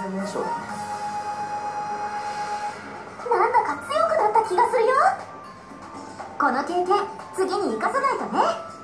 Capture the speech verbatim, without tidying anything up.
現象だね。 なんだか強くなった気がするよ。この経験次に生かさないとね。